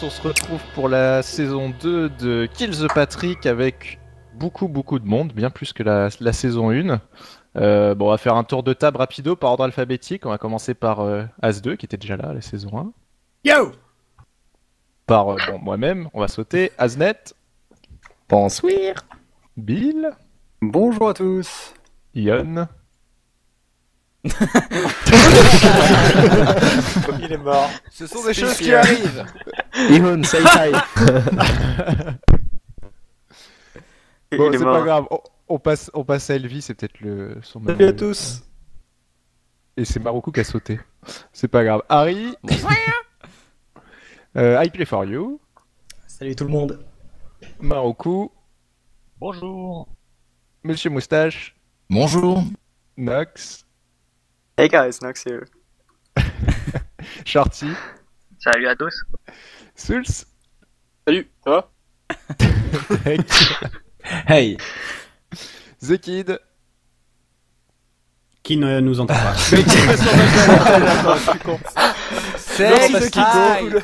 on se retrouve pour la saison 2 de Kill the Patrick avec beaucoup de monde, bien plus que la saison 1. Bon, on va faire un tour de table rapido par ordre alphabétique. On va commencer par As2 qui était déjà là, la saison 1. Yo! Par moi-même, on va sauter. Asnet, Bonsoir. Bill, Bonjour à tous. Ion. Il est mort. Ce sont des choses qui arrivent. Ihun, say hi. Bon, c'est pas grave. On passe à Elvis, c'est peut-être son Salut à tous. Et c'est Maroku qui a sauté. C'est pas grave. Harry. I play for you. Salut tout le monde. Maroku. Bonjour. Monsieur Moustache. Bonjour. Nox. Hey guys, Nox here. Shorty. Salut à tous. Souls. Salut, ça va? Tech. Hey. The Kid. Qui ne nous entend pas. C'est Le The Kid.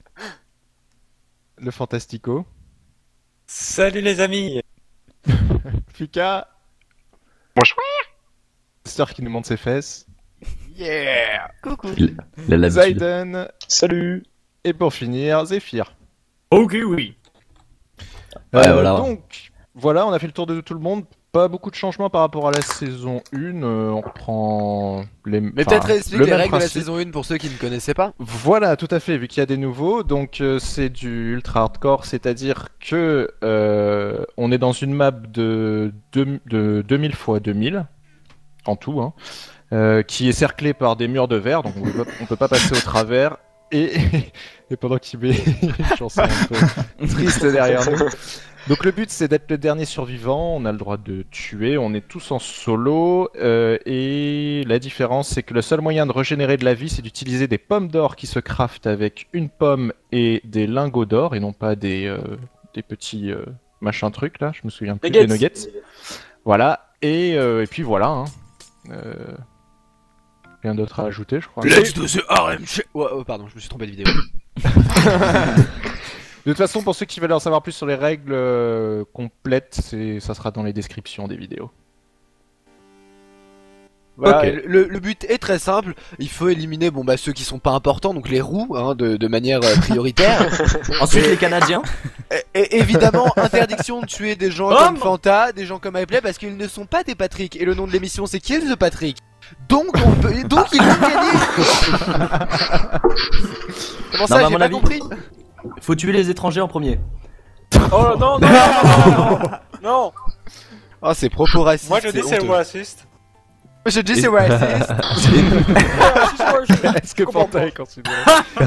Le Fantastico. Salut les amis. Fuka. Bonjour. Sœur qui nous montre ses fesses. Yeah. Coucou. L'habitude. Zayden. Salut. Et pour finir, Zephyr. Ok, oui. Ouais, voilà. Donc, voilà, on a fait le tour de tout le monde. Pas beaucoup de changements par rapport à la saison 1. On reprend les. Mais peut-être explique le les même règles de la principe. saison 1 pour ceux qui ne connaissaient pas. Voilà, tout à fait, vu qu'il y a des nouveaux. Donc, c'est du ultra hardcore, c'est-à-dire que on est dans une map de 2000 x 2000 en tout, hein, qui est cerclée par des murs de verre, donc on peut pas passer au travers. Et pendant qu'il met une chanson un peu triste derrière nous. Donc le but c'est d'être le dernier survivant, on a le droit de tuer, on est tous en solo, et la différence c'est que le seul moyen de régénérer de la vie c'est d'utiliser des pommes d'or qui se craftent avec une pomme et des lingots d'or, et non pas des petits machins trucs là, je me souviens plus, des nuggets. Voilà, et puis voilà, hein. Rien d'autre à ajouter je crois. Let's do the RM shit. Ouais, oh, pardon, je me suis trompé de vidéo. De toute façon, pour ceux qui veulent en savoir plus sur les règles complètes, ça sera dans les descriptions des vidéos. Voilà, Ok. le but est très simple, il faut éliminer ceux qui sont pas importants, donc les roux, hein, de manière prioritaire. Ensuite, les Canadiens. Et évidemment, interdiction de tuer des gens comme Fanta, des gens comme iPlay, parce qu'ils ne sont pas des Patrick. Et le nom de l'émission c'est Kill the Patrick. Donc ils vont gagner. Comment ça, Non, à j'ai mon pas avis- compris. Faut tuer les étrangers en premier. Oh non, non. Non. Oh, c'est propos raciste. Moi je dis c'est honteux. raciste. Je dis c'est raciste. Est-ce que Fanta est considéré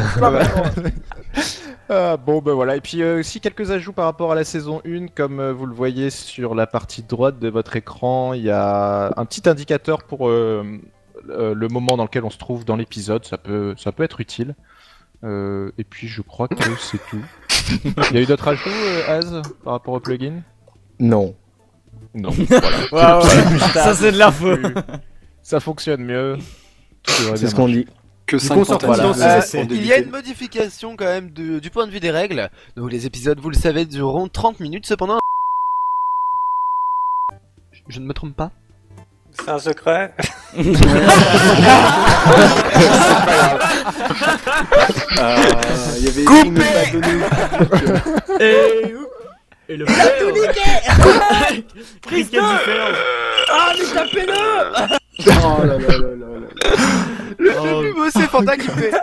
bon ben voilà, et puis aussi quelques ajouts par rapport à la saison 1, comme vous le voyez sur la partie droite de votre écran, il y a un petit indicateur pour le moment dans lequel on se trouve dans l'épisode, ça peut être utile. Et puis je crois que c'est tout. Il y a eu d'autres ajouts, Az, par rapport au plugin? Non. Non, voilà. Ça, c'est de l'info. Ça fonctionne mieux. Tout devrait C'est bien ce qu'on dit. Que Du coup, on 50 sort voilà. Il y a une modification quand même du point de vue des règles. Donc les épisodes, vous le savez, dureront 30 minutes. Cependant, je ne me trompe pas. C'est un secret. Il y avait écrit ne pas donner. Et le frère. Christophe. Ah, mais tapez-le. Oh là là là là là. Le plus beau, c'est Fanta qui fait.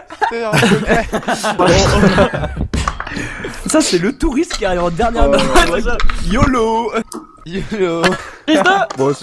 Ça, c'est le touriste qui arrive en dernière minute. YOLO. YOLO. Bon,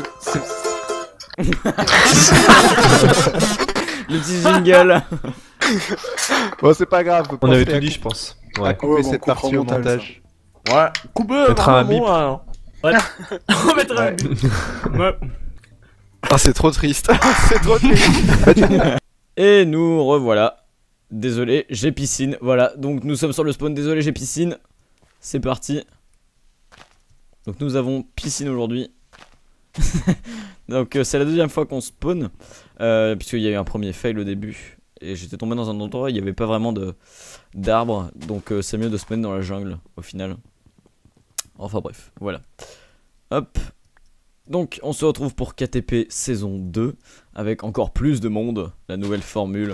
Le petit jingle. bon, c'est pas grave. On avait pensez à tout dit, je pense. à couper Ouais, cette bon, on partie coupera au au montage, montage. Ouais. Couper. Mettra un bip. Ouais. On mettra un bip. Ouais. Ah, c'est trop triste. C'est trop triste. Et nous revoilà. Désolé, j'ai piscine. Voilà, donc nous sommes sur le spawn. Désolé, j'ai piscine. C'est parti. Donc nous avons piscine aujourd'hui. Donc c'est la deuxième fois qu'on spawn. Puisqu'il y a eu un premier fail au début. Et j'étais tombé dans un endroit où il n'y avait pas vraiment d'arbres. Donc c'est mieux de se mettre dans la jungle au final. Enfin bref, voilà. Hop. Donc on se retrouve pour KTP saison 2. Avec encore plus de monde. La nouvelle formule.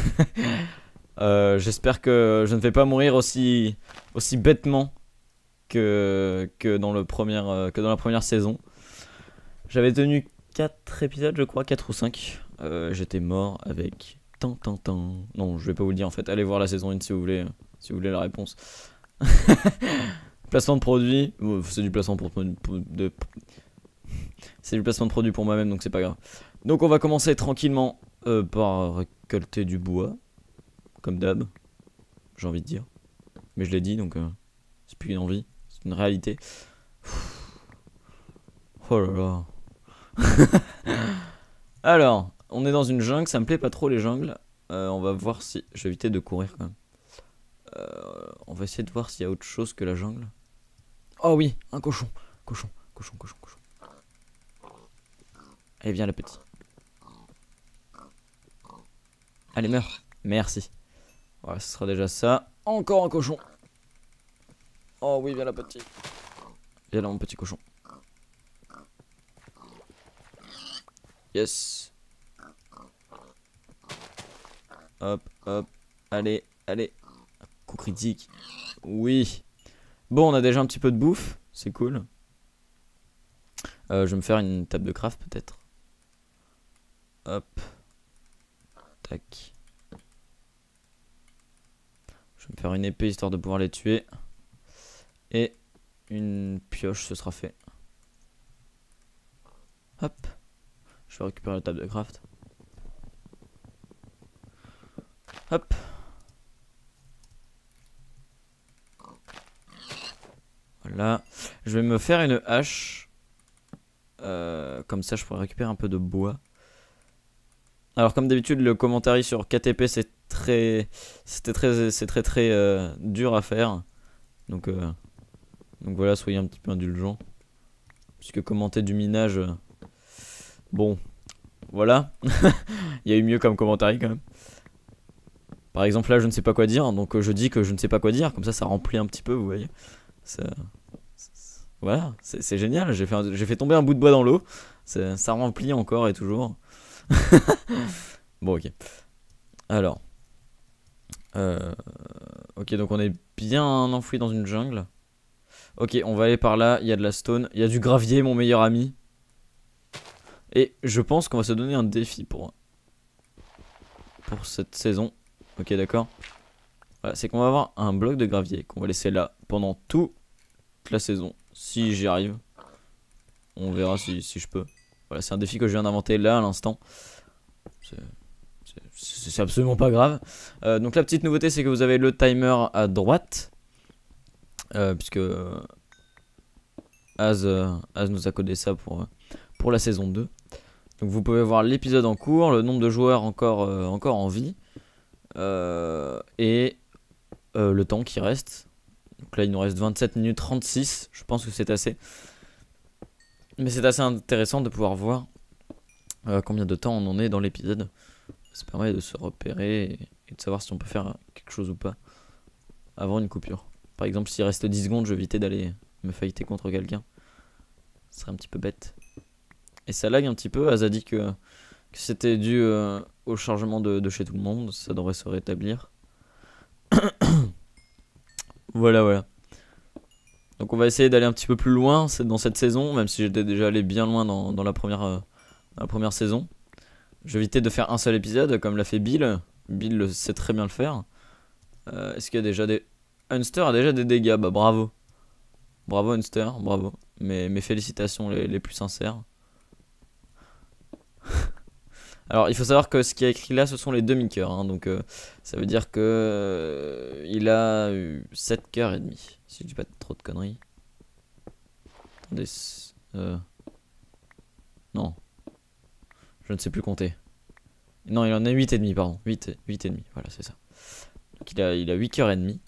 J'espère que je ne vais pas mourir aussi bêtement que dans la première saison. J'avais tenu 4 épisodes, je crois, 4 ou 5. J'étais mort avec Non, je vais pas vous le dire en fait. Allez voir la saison 1 si vous voulez la réponse. Placement de produit, c'est du placement c'est du placement de produit pour moi-même, donc c'est pas grave. Donc on va commencer tranquillement par récolter du bois, comme d'hab, j'ai envie de dire. Mais je l'ai dit, donc c'est plus une envie, c'est une réalité. Oh là là. Alors, on est dans une jungle, ça me plaît pas trop les jungles. On va voir si... Je vais éviter de courir quand même. On va essayer de voir s'il y a autre chose que la jungle. Oh oui, un cochon. Cochon. Allez, viens la petite. Allez, meurs. Merci. Voilà, ce sera déjà ça. Encore un cochon. Oh oui, viens la petite. Viens là mon petit cochon. Yes. Hop. Allez. Coup critique. Oui. Bon, on a déjà un petit peu de bouffe. C'est cool. Je vais me faire une table de craft peut-être. Hop. Tac. Je vais me faire une épée histoire de pouvoir les tuer. Et une pioche, ce sera fait. Hop. Je vais récupérer la table de craft. Hop. Voilà. Je vais me faire une hache. Comme ça, je pourrais récupérer un peu de bois. Alors, comme d'habitude, le commentaire sur KTP, c'est très dur à faire. Donc voilà, soyez un petit peu indulgents. Puisque commenter du minage... bon, voilà. Il y a eu mieux comme commentaire quand même. Par exemple, là, je ne sais pas quoi dire. Donc je dis que je ne sais pas quoi dire. Comme ça remplit un petit peu, vous voyez. Voilà, c'est génial. J'ai fait tomber un bout de bois dans l'eau. Ça remplit encore et toujours. Bon, ok. Alors. Ok, donc on est bien enfoui dans une jungle. Ok, on va aller par là. Il y a de la stone. Il y a du gravier, mon meilleur ami. Et je pense qu'on va se donner un défi pour cette saison. Ok, d'accord. Voilà, c'est qu'on va avoir un bloc de gravier qu'on va laisser là pendant toute la saison. Si j'y arrive. On verra si je peux. Voilà, c'est un défi que je viens d'inventer là à l'instant. C'est absolument pas grave. Donc la petite nouveauté, c'est que vous avez le timer à droite. Puisque Az nous a codé ça pour la saison 2. Donc vous pouvez voir l'épisode en cours, le nombre de joueurs encore en vie. Et le temps qui reste. Donc là il nous reste 27 minutes 36. Je pense que c'est assez. Mais c'est assez intéressant de pouvoir voir combien de temps on en est dans l'épisode. Ça permet de se repérer et de savoir si on peut faire quelque chose ou pas avant une coupure. Par exemple, s'il reste 10 secondes, je vais éviter d'aller me fighter contre quelqu'un. Ce serait un petit peu bête. Et ça lag un petit peu. Az a dit que c'était dû au chargement de chez tout le monde. Ça devrait se rétablir. Voilà. Donc on va essayer d'aller un petit peu plus loin dans cette saison. Même si j'étais déjà allé bien loin dans la première saison. Je vais éviter de faire un seul épisode comme l'a fait Bill. Bill sait très bien le faire. Est-ce qu'il y a déjà des... Hunster a déjà des dégâts, bah bravo. Bravo Hunster, bravo. Mes félicitations les plus sincères. Alors il faut savoir que ce qui est écrit là, ce sont les demi-cœurs. Hein, donc ça veut dire que il a eu 7 cœurs et demi. Si je dis pas trop de conneries. Attendez. Non. Je ne sais plus compter. Non, il en a 8 et demi, pardon. 8 et demi, voilà, c'est ça. Donc il a 8 cœurs et demi.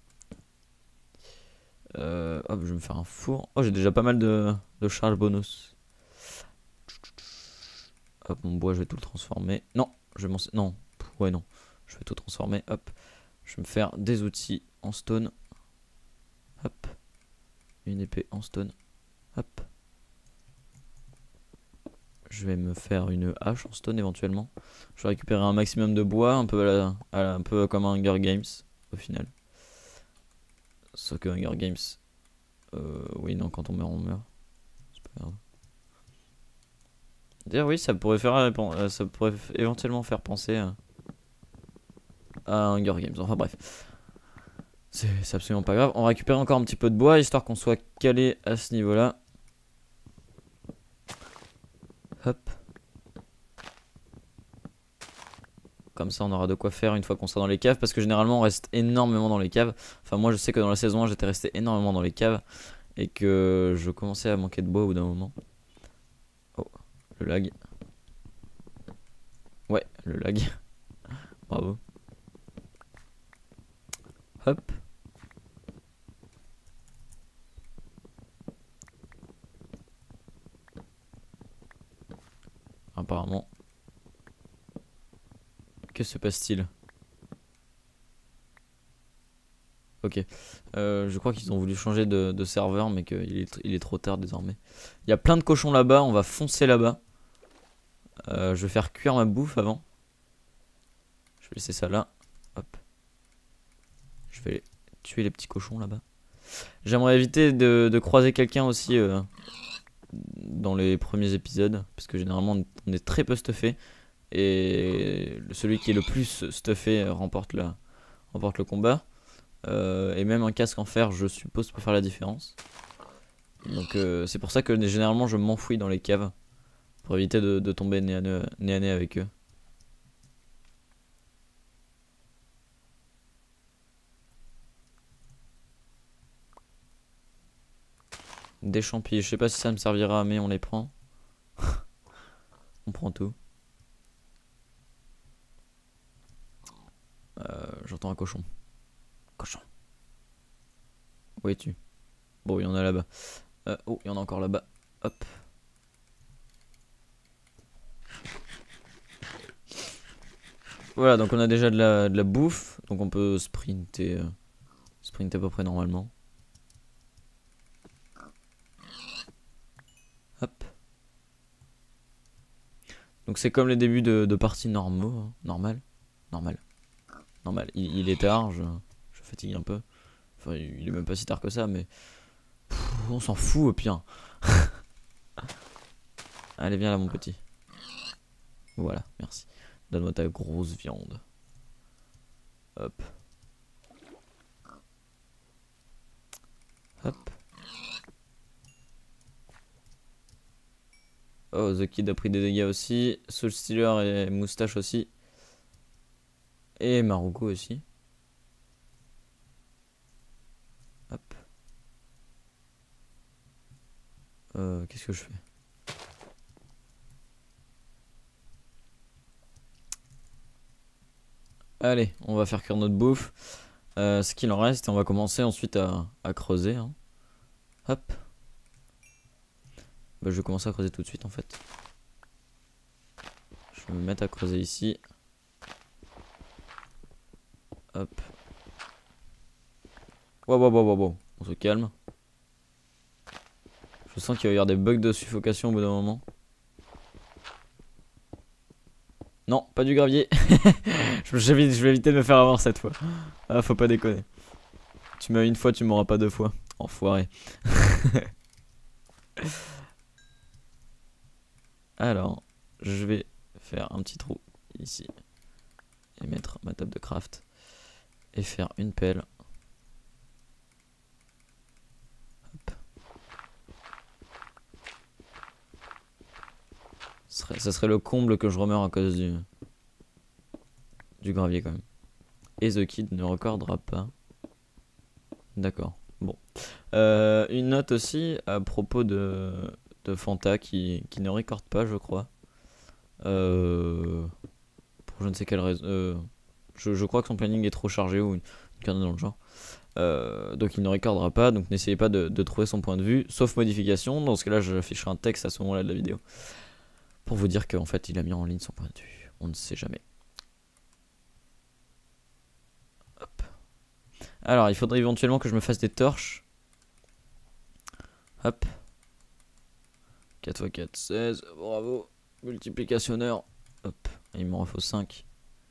Hop, je vais me faire un four. Oh, j'ai déjà pas mal de charge bonus. Hop, mon bois, je vais tout le transformer. Non, je vais m'en... Non, ouais, non. Je vais tout transformer. Hop. Je vais me faire des outils en stone. Hop. Une épée en stone. Hop. Je vais me faire une hache en stone éventuellement. Je vais récupérer un maximum de bois, un peu, un peu comme un Hunger Games au final. Sauf que Hunger Games, oui non, quand on meurt on meurt. C'est pas grave. D'ailleurs oui, ça pourrait éventuellement faire penser à Hunger Games. Enfin bref, c'est absolument pas grave. On va récupérer encore un petit peu de bois histoire qu'on soit calé à ce niveau-là. Hop. Comme ça on aura de quoi faire une fois qu'on sera dans les caves. Parce que généralement on reste énormément dans les caves. Enfin moi je sais que dans la saison 1 j'étais resté énormément dans les caves. Et que je commençais à manquer de bois au bout d'un moment. Oh, le lag. Ouais, le lag. Bravo. Hop. Apparemment. Que se passe-t-il? Ok. Je crois qu'ils ont voulu changer de serveur, mais qu'il est trop tard désormais. Il y a plein de cochons là-bas, on va foncer là-bas. Je vais faire cuire ma bouffe avant. Je vais laisser ça là. Hop. Je vais tuer les petits cochons là-bas. J'aimerais éviter de croiser quelqu'un aussi dans les premiers épisodes. Parce que généralement on est très peu stuffé. Et celui qui est le plus stuffé remporte le combat. Et même un casque en fer, je suppose, peut faire la différence. Donc c'est pour ça que généralement je m'enfouis dans les caves. Pour éviter de tomber nez à nez avec eux. Des champis, je sais pas si ça me servira, mais on les prend. On prend tout. J'entends un cochon. Cochon. Où es-tu? Bon, il y en a là-bas. Oh, il y en a encore là-bas. Hop. Voilà, donc on a déjà de la bouffe. Donc on peut sprinter à peu près normalement. Hop. Donc c'est comme les débuts de parties normaux. Hein. Normal. Il est tard, je fatigue un peu. Enfin, il est même pas si tard que ça, mais on s'en fout au pire. Allez, viens là, mon petit. Voilà, merci. Donne-moi ta grosse viande. Hop. Hop. Oh, The Kid a pris des dégâts aussi. Soul Stealer et Moustache aussi. Et Maruko aussi. Hop. Qu'est-ce que je fais? Allez, on va faire cuire notre bouffe. Ce qu'il en reste, et on va commencer ensuite à creuser. Hein. Hop. Bah, je vais commencer à creuser tout de suite en fait. Je vais me mettre à creuser ici. Hop. Wow. On se calme. Je sens qu'il va y avoir des bugs de suffocation au bout d'un moment. Non, pas du gravier. Je vais éviter de me faire avoir cette fois. Ah, faut pas déconner. Tu m'as une fois, tu m'auras pas deux fois. Enfoiré. Alors, je vais faire un petit trou ici. Et mettre ma table de craft. Et faire une pelle. Hop. Ça serait le comble que je remeure à cause du gravier quand même. Et The Kid ne recordera pas. D'accord. Bon. Une note aussi à propos de Fanta qui ne recorde pas, je crois. Pour je ne sais quelle raison. Je crois que son planning est trop chargé ou une connerie dans le genre. Donc il ne recordera pas. Donc n'essayez pas de trouver son point de vue, sauf modification. Dans ce cas-là, j'afficherai un texte à ce moment-là de la vidéo. Pour vous dire qu'en fait, il a mis en ligne son point de vue. On ne sait jamais. Alors, il faudrait éventuellement que je me fasse des torches. Hop. 4 x 4, 16. Bravo. Multiplicationneur. Hop. Il m'en faut 5.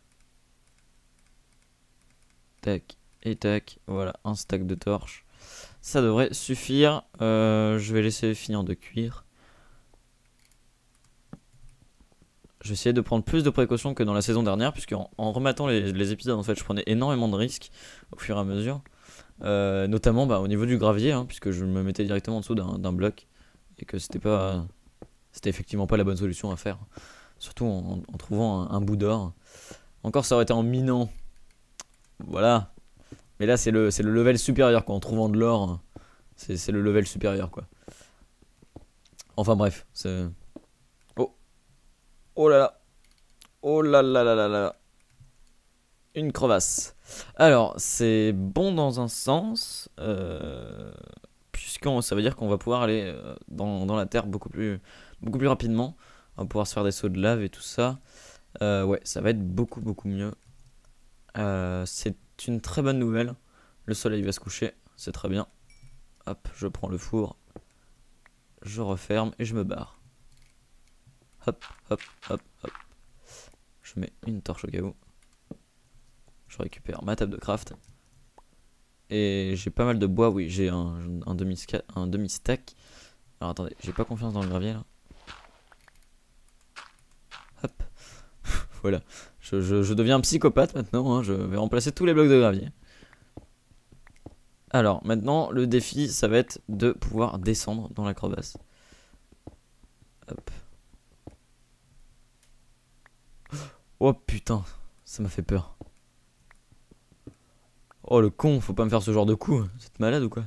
Tac. Et tac. Voilà, un stack de torches. Ça devrait suffire. Je vais laisser finir de cuire. Je vais essayer de prendre plus de précautions que dans la saison dernière, puisque en rematant les épisodes, en fait, je prenais énormément de risques au fur et à mesure. Notamment au niveau du gravier, hein, puisque je me mettais directement en dessous d'un bloc. Et que c'était effectivement pas la bonne solution à faire. Surtout en trouvant un bout d'or. Encore, ça aurait été en minant. Voilà. Mais là, c'est le level supérieur, quoi. En trouvant de l'or, c'est le level supérieur, quoi. Enfin bref, c'est... Oh là là. Oh là là là là là. Une crevasse. Alors, c'est bon dans un sens, puisque ça veut dire qu'on va pouvoir aller dans la terre beaucoup plus rapidement. On va pouvoir se faire des sauts de lave et tout ça. Ouais, ça va être beaucoup mieux. C'est une très bonne nouvelle. Le soleil va se coucher, c'est très bien. Hop, je prends le four. Je referme et je me barre. Hop, hop, hop, hop. Je mets une torche au cas où. Je récupère ma table de craft. Et j'ai pas mal de bois, oui, j'ai un demi-stack. Alors attendez, j'ai pas confiance dans le gravier là. Hop. Voilà. Je deviens un psychopathe maintenant, hein. Je vais remplacer tous les blocs de gravier. Alors maintenant, le défi, ça va être de pouvoir descendre dans la crevasse. Hop. Oh putain, ça m'a fait peur. Oh le con, faut pas me faire ce genre de coup. Vous êtes malade ou quoi?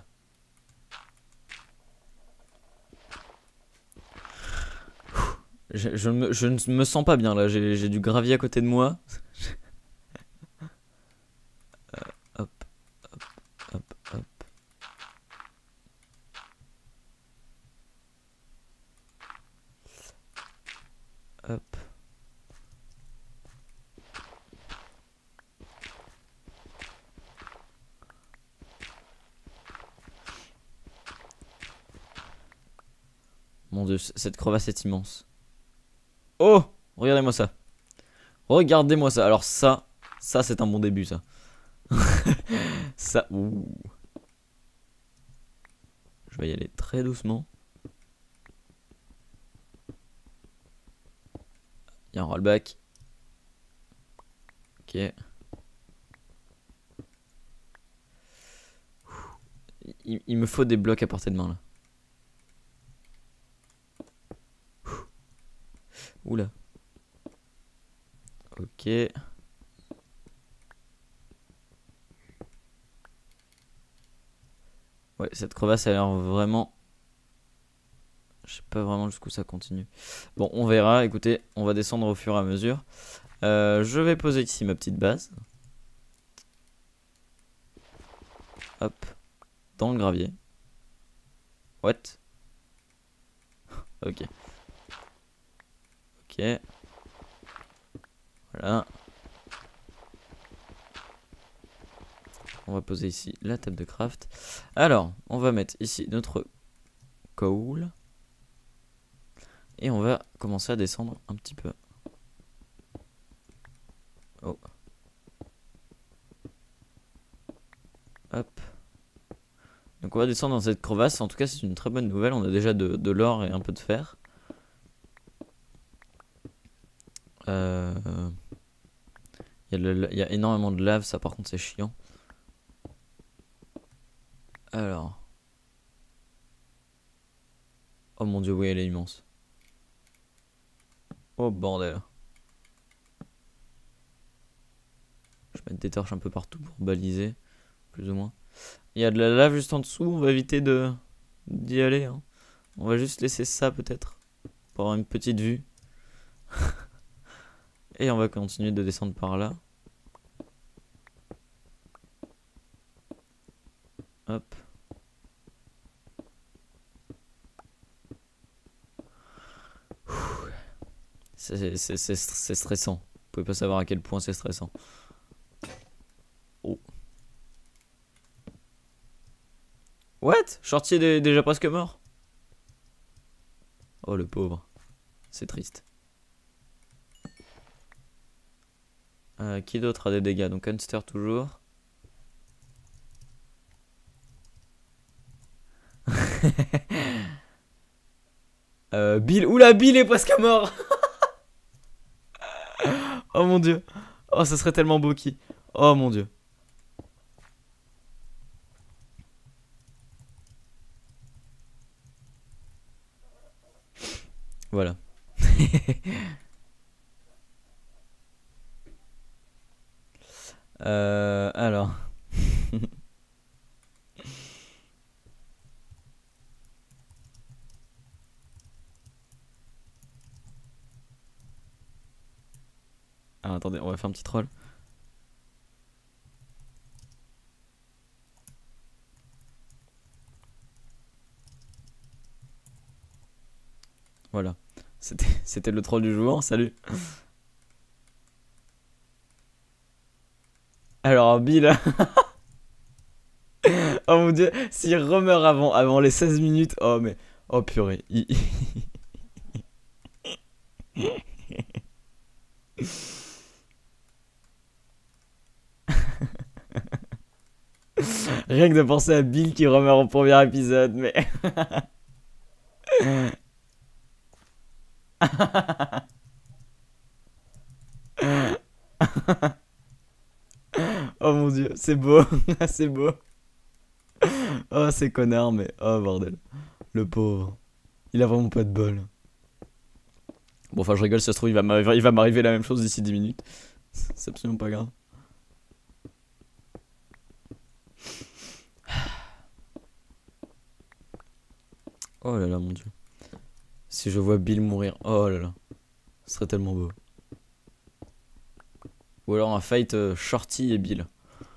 Je ne me sens pas bien là, j'ai du gravier à côté de moi. Hop, hop, hop, hop. Hop. Mon dieu, cette crevasse est immense. Oh, regardez-moi ça. Regardez-moi ça. Alors ça c'est un bon début ça. Ça, ouh. Je vais y aller très doucement. Il y a un rollback. Ok. Il me faut des blocs à portée de main là. Oula. Ok. Ouais, cette crevasse a l'air vraiment... Je sais pas vraiment jusqu'où ça continue. Bon, on verra. Écoutez, on va descendre au fur et à mesure. Je vais poser ici ma petite base. Hop. Dans le gravier. What? Ok. Ok. Voilà. On va poser ici la table de craft. Alors, on va mettre ici notre coal. Et on va commencer à descendre un petit peu. Oh. Hop. Donc on va descendre dans cette crevasse. En tout cas, c'est une très bonne nouvelle. On a déjà de l'or et un peu de fer. Il y a énormément de lave, ça par contre c'est chiant. Alors. Oh mon dieu, oui, elle est immense. Oh bordel. Je vais mettre des torches un peu partout pour baliser, plus ou moins. Il y a de la lave juste en dessous, on va éviter d'y aller. Hein. On va juste laisser ça peut-être, pour avoir une petite vue. Et on va continuer de descendre par là. Hop. C'est stressant. Vous pouvez pas savoir à quel point c'est stressant. Oh. What? Shorty est déjà presque mort? Oh le pauvre. C'est triste. Qui d'autre a des dégâts? Donc Hunster toujours. Bill. Oula, Bill est presque mort. Oh mon dieu. Oh, ça serait tellement beau qui. Oh mon dieu. Voilà. Alors. Ah, attendez, on va faire un petit troll. Voilà. C'était le troll du jour. Salut. Alors, Bill. Oh mon dieu. S'il remeurt avant les 16 minutes. Oh, mais. Oh purée. Rien que de penser à Bill qui remeurt au premier épisode, mais. Oh mon dieu, c'est beau, c'est beau. Oh, c'est connard, mais oh bordel. Le pauvre. Il a vraiment pas de bol. Bon, enfin, je rigole, si ça se trouve, il va m'arriver la même chose d'ici 10 minutes. C'est absolument pas grave. Oh là là, mon dieu. Si je vois Bill mourir, oh là là. Ce serait tellement beau. Ou alors un fight Shorty et Bill.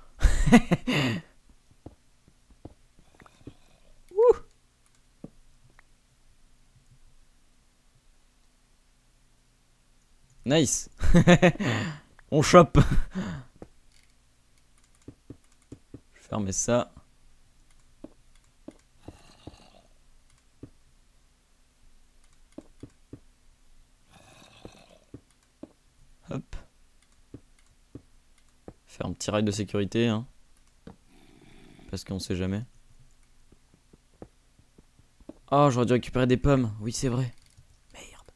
Nice. On chope. Je vais fermer ça. Hop. Faire un petit raid de sécurité, hein. Parce qu'on sait jamais. Oh, j'aurais dû récupérer des pommes. Oui, c'est vrai. Merde.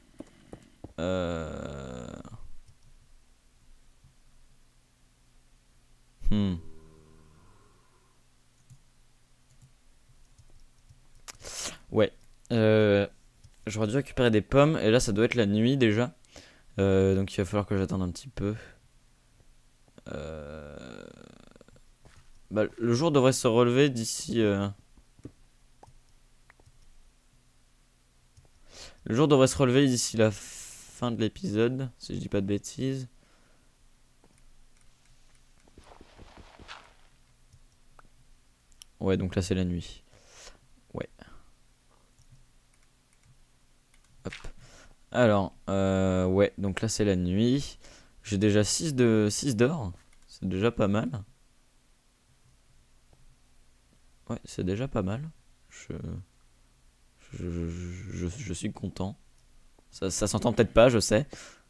Ouais. J'aurais dû récupérer des pommes. Et là, ça doit être la nuit déjà. Donc il va falloir que j'attende un petit peu. Bah, le jour devrait se relever d'ici... Le jour devrait se relever d'ici la fin de l'épisode, si je dis pas de bêtises. Ouais, donc là c'est la nuit. Ouais. Hop. Alors, ouais, donc là c'est la nuit. J'ai déjà 6 d'or. C'est déjà pas mal. Ouais, c'est déjà pas mal. Je suis content. Ça s'entend peut-être pas, je sais.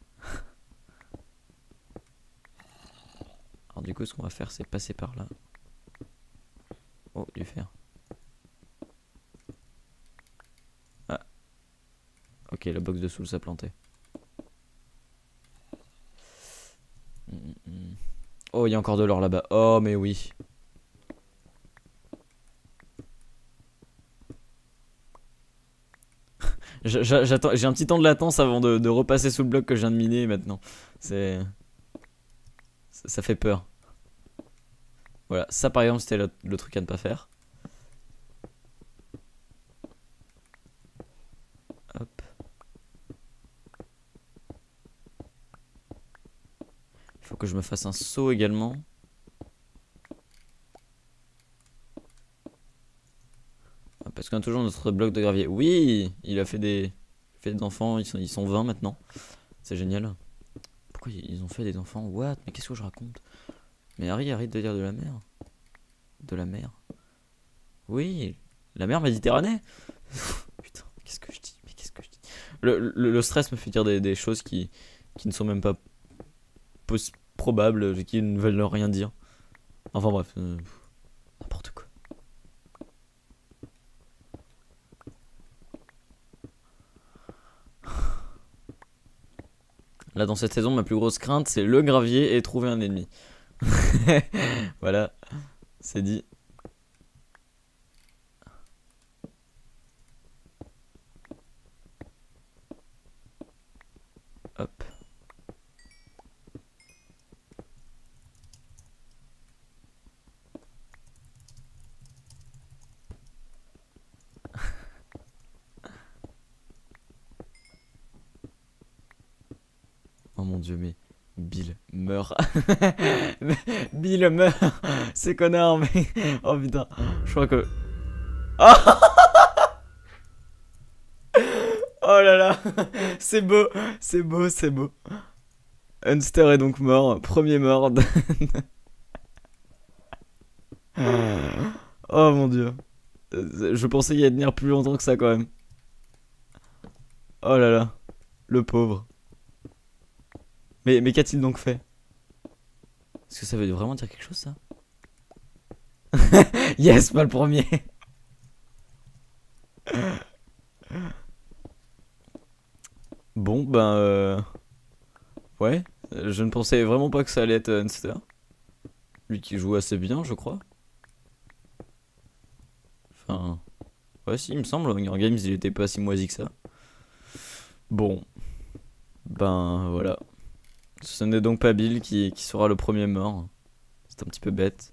Alors du coup, ce qu'on va faire, c'est passer par là. Oh, du fer. Ah. Ok, la box de soul s'est plantée. Oh, il y a encore de l'or là-bas. Oh, mais oui. J'attends, j'ai un petit temps de latence avant de repasser sous le bloc que je viens de miner maintenant. Ça fait peur. Voilà, ça par exemple c'était le truc à ne pas faire. Hop. Il faut que je me fasse un saut également. Parce qu'on a toujours notre bloc de gravier. Oui, il a fait des enfants, ils sont 20 maintenant. C'est génial. Pourquoi ils ont fait des enfants? What? Mais qu'est-ce que je raconte? Mais Harry, arrête de dire de la mer. De la mer. Oui, la mer Méditerranée. Putain, qu'est-ce que je dis? Mais qu'est-ce que je dis? Le stress me fait dire des choses qui ne sont même pas probables, qui ne veulent rien dire. Enfin bref, n'importe quoi. Là, dans cette saison, ma plus grosse crainte, c'est le gravier et trouver un ennemi. Voilà, c'est dit. Hop. Oh mon dieu, mais Bill meurt. Bill meurt. C'est connard, mais. Oh putain. Je crois que. Oh là là. C'est beau. C'est beau, c'est beau. Unster est donc mort. Premier mort. Oh mon dieu. Je pensais y tenir plus longtemps que ça quand même. Oh là là. Le pauvre. Mais qu'a-t-il donc fait? Est-ce que ça veut vraiment dire quelque chose, ça? Yes, pas le premier. Bon, ben... Ouais, je ne pensais vraiment pas que ça allait être Unster. Lui qui joue assez bien, je crois. Enfin... Ouais, si, il me semble, Hunger Games, il était pas si moisi que ça. Bon. Ben, voilà. Ce n'est donc pas Bill qui sera le premier mort. C'est un petit peu bête.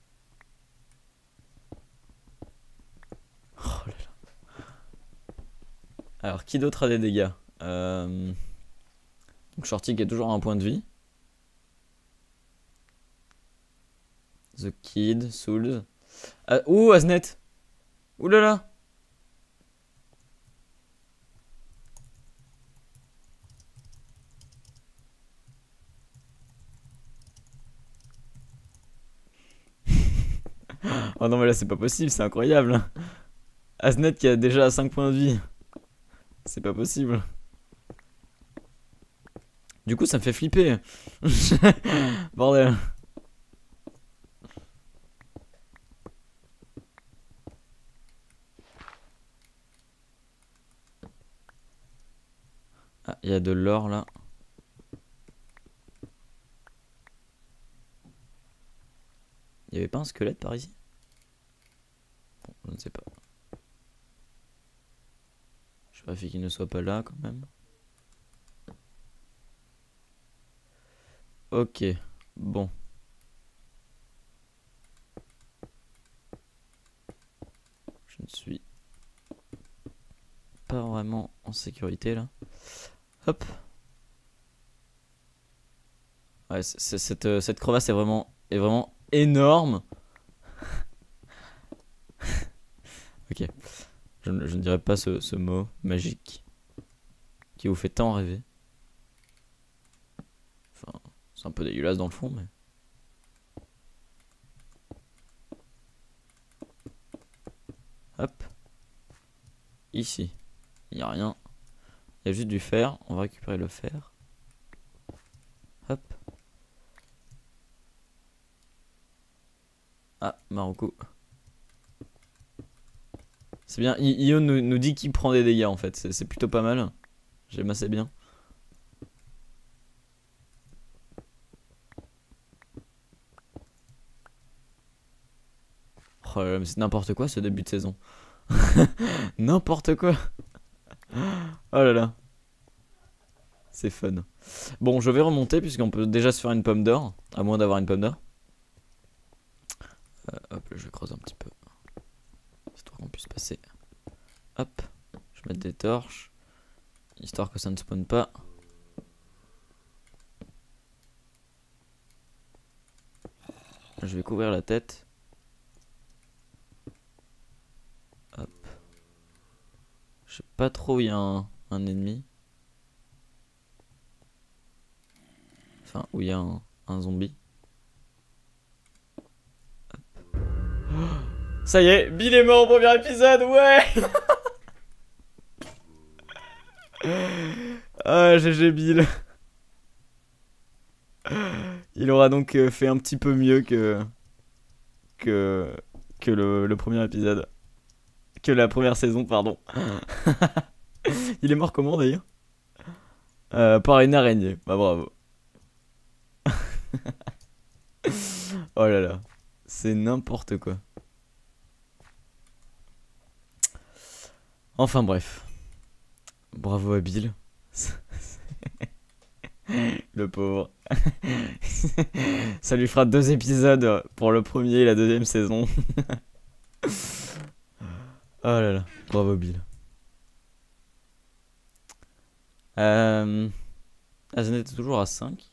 Oh là là. Alors, qui d'autre a des dégâts? Donc Shorty qui est toujours à un point de vie. The Kid, Souls. Ouh, Aznet. Ouh là là. Oh non mais là c'est pas possible, c'est incroyable. Aznet qui a déjà 5 points de vie. C'est pas possible. Du coup ça me fait flipper. Bordel. Ah, il y a de l'or là. Il y avait pas un squelette par ici? Bon, je ne sais pas. Je vérifie qu'il ne soit pas là quand même. Ok, bon. Je ne suis pas vraiment en sécurité là. Hop. Ouais, cette crevasse est vraiment énorme. Ok. Je ne dirais pas ce mot magique qui vous fait tant rêver. Enfin, c'est un peu dégueulasse dans le fond, mais... Hop. Ici. Il n'y a rien. Il y a juste du fer. On va récupérer le fer. Hop. Ah, Marocco. C'est bien. Io nous dit qu'il prend des dégâts en fait. C'est plutôt pas mal. J'aime assez bien. Oh là là, mais c'est n'importe quoi ce début de saison. N'importe quoi. Oh là là. C'est fun. Bon, je vais remonter puisqu'on peut déjà se faire une pomme d'or. À moins d'avoir une pomme d'or. Hop, là, je vais creuser un petit peu. Histoire qu'on puisse passer. Hop. Je vais mettre des torches. Histoire que ça ne spawn pas. Je vais couvrir la tête. Hop. Je sais pas trop où il y a un ennemi. Enfin, où il y a un zombie. Hop. Ça y est, Bill est mort au premier épisode, ouais. Ah, GG Bill. Il aura donc fait un petit peu mieux que le premier épisode. Que la première saison, pardon. Il est mort comment d'ailleurs? Par une araignée. Bah bravo. Oh là là. C'est n'importe quoi. Enfin bref. Bravo à Bill. Le pauvre. Ça lui fera 2 épisodes pour le premier et la deuxième saison. Oh là là. Bravo Bill. J'en étais toujours à 5.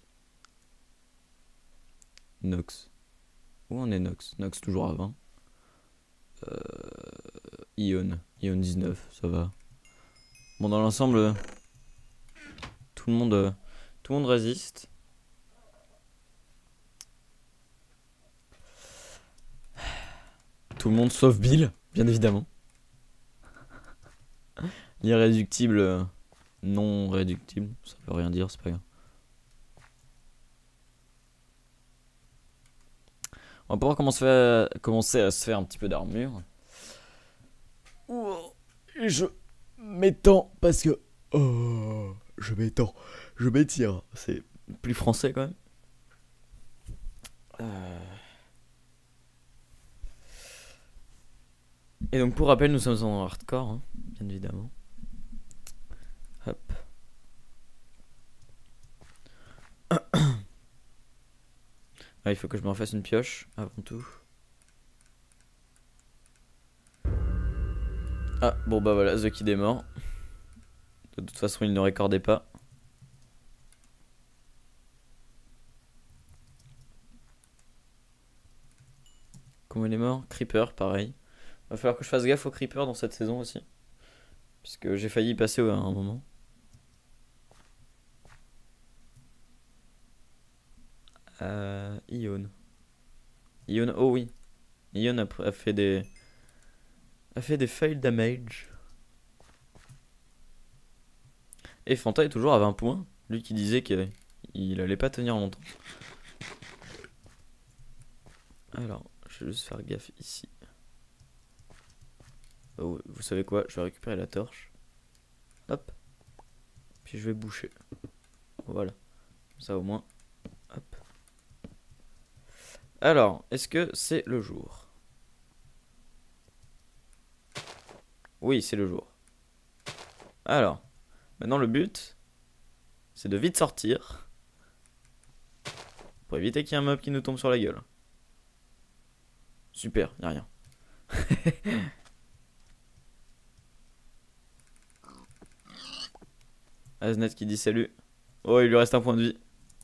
Nox. Où on est Nox? Nox toujours à 20. Ion 19, ça va. Bon, dans l'ensemble, tout le monde résiste. Tout le monde sauf Bill, bien évidemment. L'irréductible, non réductible, ça veut rien dire, c'est pas grave. On va pouvoir commencer à se faire un petit peu d'armure. Je m'étends parce que... Oh, je m'étends. Je m'étire. C'est plus français quand même. Et donc pour rappel, nous sommes en hardcore, hein, bien évidemment. Hop. Ah, il faut que je me refasse une pioche avant tout. Ah, bon bah voilà, The Kid est mort. De toute façon, il ne récordait pas. Comment il est mort? Creeper, pareil. Va falloir que je fasse gaffe aux creepers dans cette saison aussi. Puisque j'ai failli y passer à un moment. Ion. Ion, oh oui. Ion a fait des fail damage. Et Fanta est toujours à 20 points. Lui qui disait qu'il allait pas tenir longtemps. Alors, je vais juste faire gaffe ici. Oh, vous savez quoi? Je vais récupérer la torche. Hop. Puis je vais boucher. Voilà. Ça au moins. Hop. Alors, est-ce que c'est le jour? Oui, c'est le jour. Alors, maintenant le but, c'est de vite sortir. Pour éviter qu'il y ait un mob qui nous tombe sur la gueule. Super, y'a rien. Aznet qui dit salut. Oh, il lui reste un point de vie.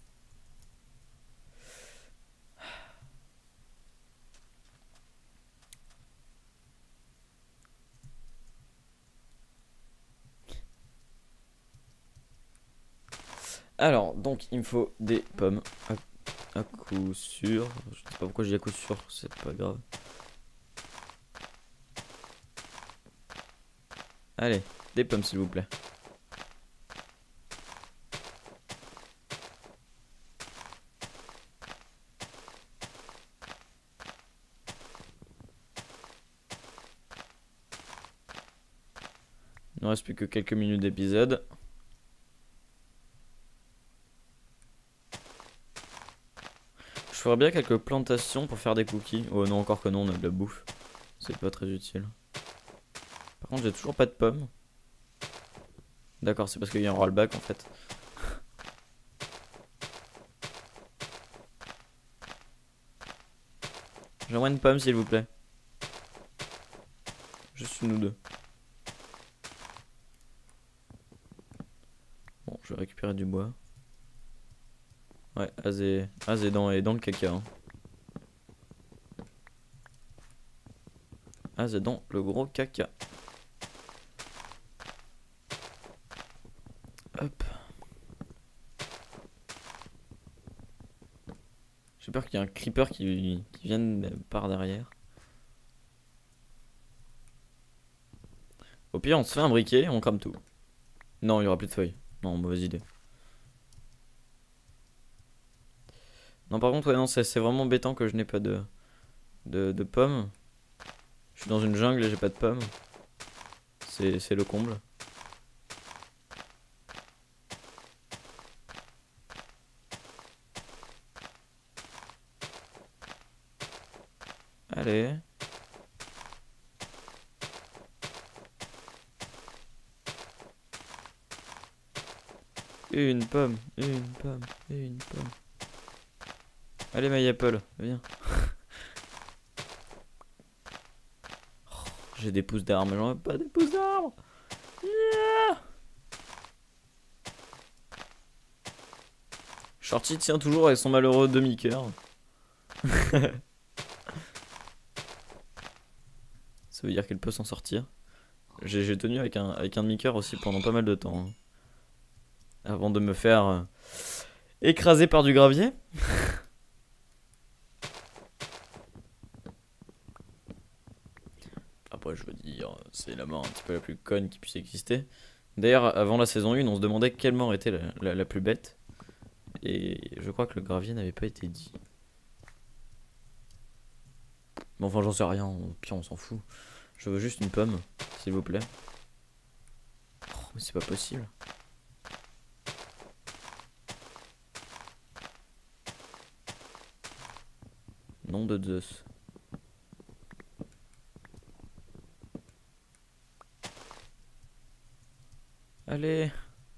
Alors, donc, il me faut des pommes. À coup sûr. Je sais pas pourquoi je dis à coup sûr, c'est pas grave. Allez, des pommes s'il vous plaît. Il ne reste plus que quelques minutes d'épisode. Je ferais bien quelques plantations pour faire des cookies. Oh non, encore que non, on a de la bouffe. C'est pas très utile. Par contre, j'ai toujours pas de pommes. D'accord, c'est parce qu'il y a un rollback en fait. J'aimerais une pomme s'il vous plaît. Juste une ou deux. Bon, je vais récupérer du bois. Ouais, Az est dans le caca. Hein. Az est dans le gros caca. Hop. J'ai peur qu'il y ait un creeper qui vienne par derrière. Au pire, on se fait un briquet, on crame tout. Non, il y aura plus de feuilles. Non, mauvaise idée. Non, par contre, ouais, non, c'est vraiment embêtant que je n'ai pas de pommes. Je suis dans une jungle et j'ai pas de pommes. C'est le comble. Allez. Une pomme, une pomme, une pomme. Allez, my apple, viens. Oh, j'ai des pousses d'armes, j'en ai pas des pousses d'armes. Yeah. Shorty tient toujours avec son malheureux demi-cœur. Ça veut dire qu'elle peut s'en sortir. J'ai tenu avec un demi-cœur aussi pendant pas mal de temps. Hein. Avant de me faire écraser par du gravier. Après je veux dire, c'est la mort un petit peu la plus conne qui puisse exister. D'ailleurs avant la saison 1 on se demandait quelle mort était la plus bête. Et je crois que le gravier n'avait pas été dit. Bon enfin j'en sais rien, au pire on s'en fout. Je veux juste une pomme, s'il vous plaît. Oh, mais c'est pas possible. Nom de Zeus. Allez.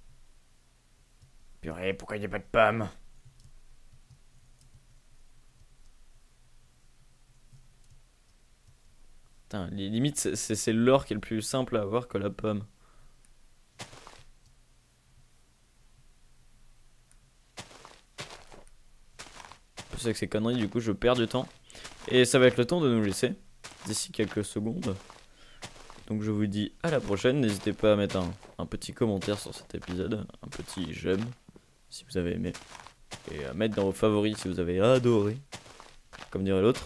Purée, pourquoi il n'y a pas de pommes? Putain, limite c'est l'or qui est le plus simple à avoir que la pomme. Plus avec ces conneries, du coup je perds du temps. Et ça va être le temps de nous laisser d'ici quelques secondes. Donc je vous dis à la prochaine. N'hésitez pas à mettre un petit commentaire sur cet épisode, un petit j'aime si vous avez aimé, et à mettre dans vos favoris si vous avez adoré, comme dirait l'autre.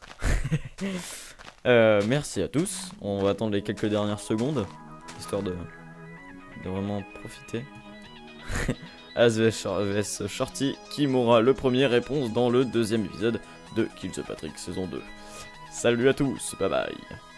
Merci à tous. On va attendre les quelques dernières secondes histoire de vraiment profiter. As vs Shorty qui mourra le premier, réponse dans le deuxième épisode de Kill the Patrick saison 2. Salut à tous, bye bye.